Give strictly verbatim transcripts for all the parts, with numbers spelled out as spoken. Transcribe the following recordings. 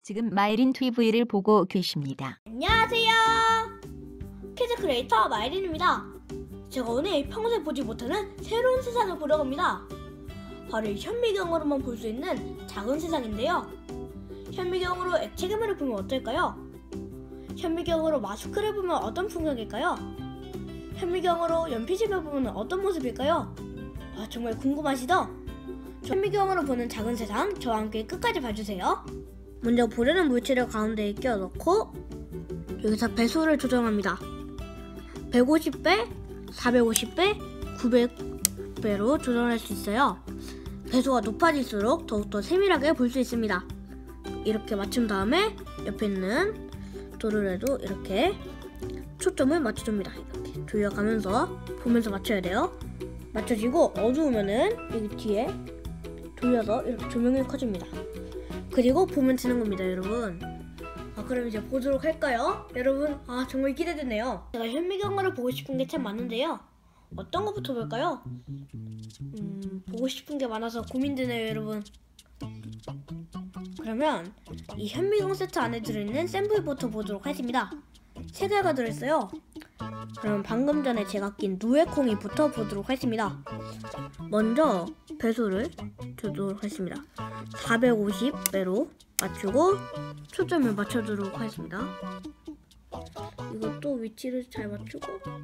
지금 마이린 티비를 보고 계십니다. 안녕하세요. 키즈 크리에이터 마이린입니다. 제가 오늘 평소에 보지 못하는 새로운 세상을 보러 갑니다. 바로 이 현미경으로만 볼 수 있는 작은 세상인데요. 현미경으로 액체 괴물을 보면 어떨까요? 현미경으로 마스크를 보면 어떤 풍경일까요? 현미경으로 연필집을 보면 어떤 모습일까요? 아, 정말 궁금하시죠? 현미경으로 보는 작은 세상, 저와 함께 끝까지 봐주세요. 먼저 보려는 물체를 가운데에 끼워 넣고 여기서 배수를 조정합니다. 백오십 배, 사백오십 배, 구백 배로 조정할 수 있어요. 배수가 높아질수록 더욱더 세밀하게 볼 수 있습니다. 이렇게 맞춘 다음에 옆에 있는 도르래도 이렇게 초점을 맞춰줍니다. 이렇게 돌려가면서 보면서 맞춰야 돼요. 맞춰지고 어두우면은 여기 뒤에 돌려서 이렇게 조명이 커집니다. 그리고 보면 되는 겁니다, 여러분. 아, 그럼 이제 보도록 할까요? 여러분, 아, 정말 기대되네요. 제가 현미경으로 보고 싶은 게 참 많은데요. 어떤 것부터 볼까요? 음, 보고 싶은 게 많아서 고민되네요, 여러분. 그러면 이 현미경 세트 안에 들어있는 샘플부터 보도록 하겠습니다. 세 개가 들어있어요. 그럼 방금 전에 제가 낀 누에콩이부터 보도록 하겠습니다. 먼저 배수를 주도록 하겠습니다. 사백오십 배로 맞추고 초점을 맞춰주도록 하겠습니다. 이것도 위치를 잘 맞추고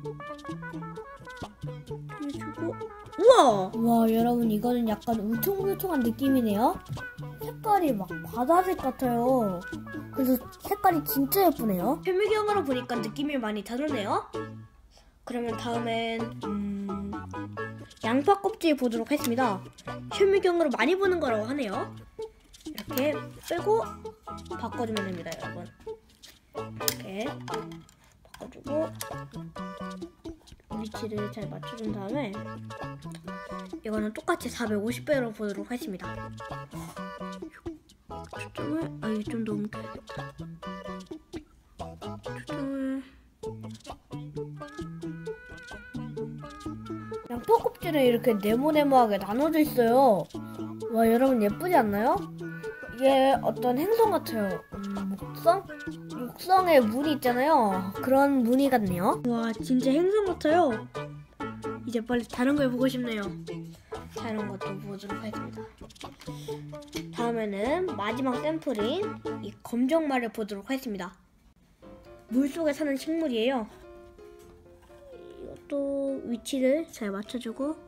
해주고. 우와! 우와, 여러분, 이거는 약간 울퉁불퉁한 느낌이네요. 색깔이 막 바다색 같아요. 그래서 색깔이 진짜 예쁘네요. 현미경으로 보니까 느낌이 많이 다르네요. 그러면 다음엔 음... 양파 껍질 보도록 하겠습니다. 현미경으로 많이 보는 거라고 하네요. 이렇게 빼고 바꿔주면 됩니다, 여러분. 이렇게 바꿔주고 위치를 잘 맞춰준 다음에 이거는 똑같이 사백오십 배로 보도록 하겠습니다. 초점을 아 이게 좀 더 옮겨야겠다. 초점을 양파 껍질은 이렇게 네모네모하게 나눠져 있어요. 와, 여러분, 예쁘지 않나요? 이게 어떤 행성 같아요. 음, 목성? 목성에 무늬 있잖아요. 그런 무늬 같네요. 와, 진짜 행성 같아요. 이제 빨리 다른 걸 보고 싶네요. 다른 것도 보도록 하겠습니다. 다음에는 마지막 샘플인 이 검정말을 보도록 하겠습니다. 물속에 사는 식물이에요. 이것도 위치를 잘 맞춰주고.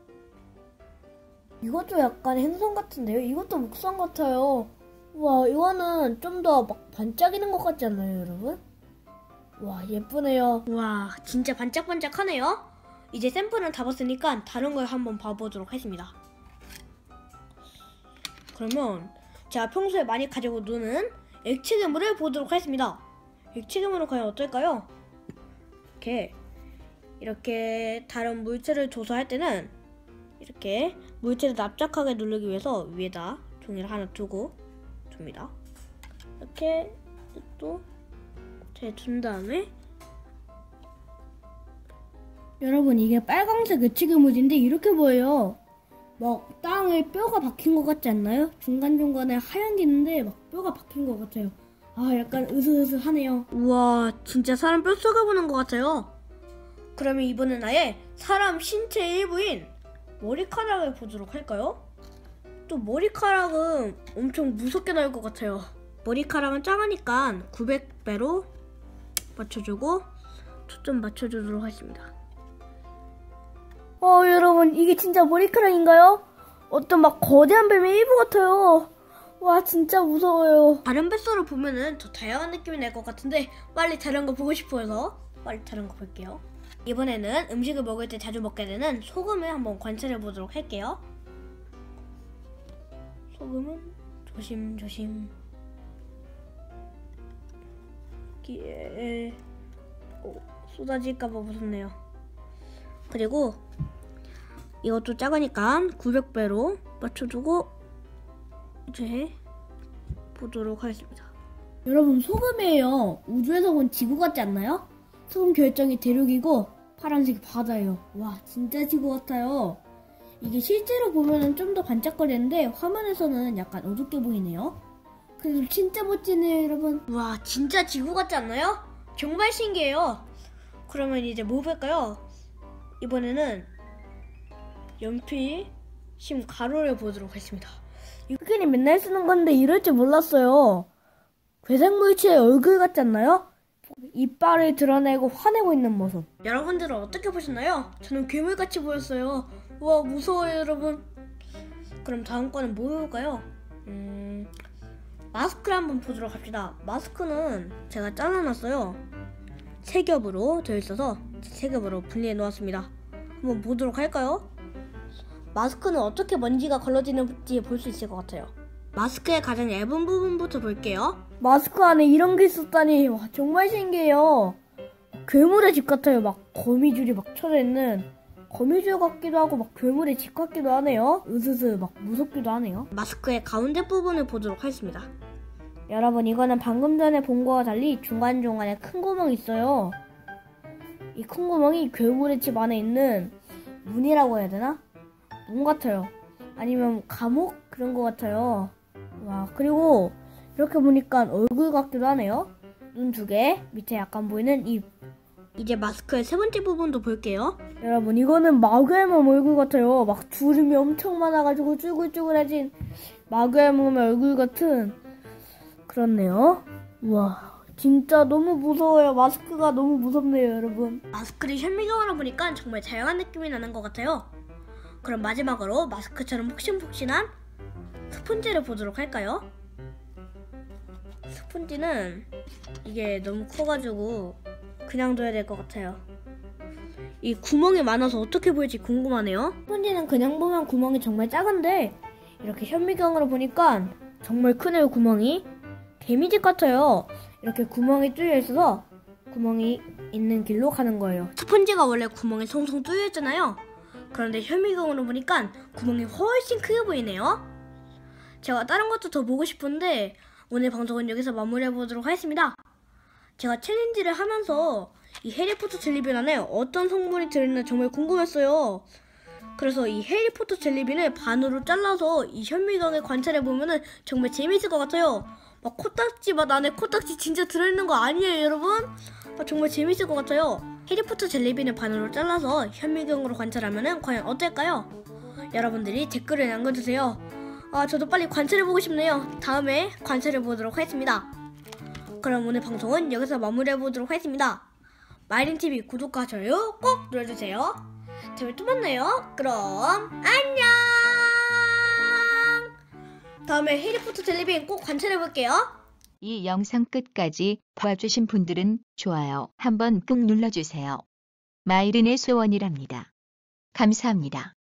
이것도 약간 행성 같은데요? 이것도 목성 같아요. 와, 이거는 좀 더 막 반짝이는 것 같지 않나요, 여러분? 와, 예쁘네요. 와, 진짜 반짝반짝하네요. 이제 샘플은 다 봤으니까 다른 걸 한번 봐보도록 하겠습니다. 그러면 제가 평소에 많이 가지고 노는 액체 괴물을 보도록 하겠습니다. 액체 괴물은 과연 어떨까요? 이렇게 이렇게 다른 물체를 조사할 때는 이렇게 물체를 납작하게 누르기 위해서 위에다 종이를 하나 두고 줍니다. 이렇게 또 잘 둔 다음에 여러분, 이게 빨강색 액체 괴물인데 이렇게 보여요. 막 땅에 뼈가 박힌 것 같지 않나요? 중간중간에 하얀 게 있는데 막 뼈가 박힌 것 같아요. 아, 약간 으스으스하네요. 우와, 진짜 사람 뼛속에 보는 것 같아요. 그러면 이번엔 아예 사람 신체 일부인 머리카락을 보도록 할까요? 또 머리카락은 엄청 무섭게 나올 것 같아요. 머리카락은 작으니까 구백 배로 맞춰주고 초점 맞춰주도록 하겠습니다. 어, 여러분, 이게 진짜 머리카락인가요? 어떤 막 거대한 뱀의 일부 같아요. 와, 진짜 무서워요. 다른 뱃소를 보면은 더 다양한 느낌이 날 것 같은데 빨리 다른 거 보고 싶어서 빨리 다른 거 볼게요. 이번에는 음식을 먹을 때 자주 먹게 되는 소금을 한번 관찰해 보도록 할게요. 소금은 조심조심. 여기에 오, 쏟아질까봐 무섭네요. 그리고 이것도 작으니까 구백 배로 맞춰주고 이제 보도록 하겠습니다. 여러분, 소금이에요. 우주에서 본 지구 같지 않나요? 소금 결정이 대륙이고 파란색이 바다예요. 와, 진짜 지구 같아요. 이게 실제로 보면은 좀 더 반짝거리는데 화면에서는 약간 어둡게 보이네요. 그래도 진짜 멋지네요, 여러분. 와, 진짜 지구 같지 않나요? 정말 신기해요. 그러면 이제 뭐 볼까요? 이번에는 연필 심 가로를 보도록 하겠습니다. 이렇게 맨날 쓰는 건데 이럴 줄 몰랐어요. 괴생물체의 얼굴 같지 않나요? 이빨을 드러내고 화내고 있는 모습. 여러분들은 어떻게 보셨나요? 저는 괴물같이 보였어요. 와, 무서워요, 여러분. 그럼 다음 거는 뭐 해볼까요? 음, 마스크를 한번 보도록 합시다. 마스크는 제가 잘라놨어요. 세 겹으로 되어 있어서 세 겹으로 분리해 놓았습니다. 한번 보도록 할까요? 마스크는 어떻게 먼지가 걸러지는지 볼 수 있을 것 같아요. 마스크의 가장 얇은 부분부터 볼게요. 마스크 안에 이런 게 있었다니, 와, 정말 신기해요. 괴물의 집 같아요. 막 거미줄이 막 쳐져 있는 거미줄 같기도 하고 막 괴물의 집 같기도 하네요. 으스스 막 무섭기도 하네요. 마스크의 가운데 부분을 보도록 하겠습니다. 여러분, 이거는 방금 전에 본 거와 달리 중간중간에 큰 구멍이 있어요. 이 큰 구멍이 괴물의 집 안에 있는 문이라고 해야 되나? 문 같아요. 아니면 감옥? 그런 거 같아요. 와, 그리고 이렇게 보니까 얼굴 같기도 하네요. 눈 두 개, 밑에 약간 보이는 입. 이제 마스크의 세 번째 부분도 볼게요. 여러분, 이거는 마귀의 몸 얼굴 같아요. 막 주름이 엄청 많아가지고 쭈글쭈글해진 마귀의 몸의 얼굴 같은 그렇네요. 우와, 진짜 너무 무서워요. 마스크가 너무 무섭네요, 여러분. 마스크를 현미경으로 보니까 정말 다양한 느낌이 나는 것 같아요. 그럼 마지막으로 마스크처럼 폭신폭신한 스펀지를 보도록 할까요? 스펀지는 이게 너무 커가지고 그냥 둬야 될 것 같아요. 이 구멍이 많아서 어떻게 보일지 궁금하네요. 스펀지는 그냥 보면 구멍이 정말 작은데 이렇게 현미경으로 보니까 정말 크네요, 구멍이. 개미집 같아요. 이렇게 구멍이 뚫려 있어서 구멍이 있는 길로 가는 거예요. 스펀지가 원래 구멍이 송송 뚫려 있잖아요. 그런데 현미경으로 보니까 구멍이 훨씬 크게 보이네요. 제가 다른 것도 더 보고 싶은데 오늘 방송은 여기서 마무리해보도록 하겠습니다. 제가 챌린지를 하면서 이 해리포터 젤리빈 안에 어떤 성분이 들어있나 정말 궁금했어요. 그래서 이 해리포터 젤리빈을 반으로 잘라서 이 현미경에 관찰해보면 정말 재밌을 것 같아요. 막 코딱지 맛 안에 코딱지 진짜 들어있는 거 아니에요, 여러분? 아, 정말 재밌을 것 같아요. 해리포터 젤리빈을 반으로 잘라서 현미경으로 관찰하면 과연 어떨까요? 여러분들이 댓글을 남겨주세요. 아, 저도 빨리 관찰해보고 싶네요. 다음에 관찰해보도록 하겠습니다. 그럼 오늘 방송은 여기서 마무리해보도록 하겠습니다. 마이린티비 구독과 좋아요 꼭 눌러주세요. 다음에 또 만나요. 그럼 안녕. 다음에 해리포터 젤리빈 꼭 관찰해볼게요. 이 영상 끝까지 봐주신 분들은 좋아요 한번 꾹 눌러주세요. 마이린의 소원이랍니다. 감사합니다.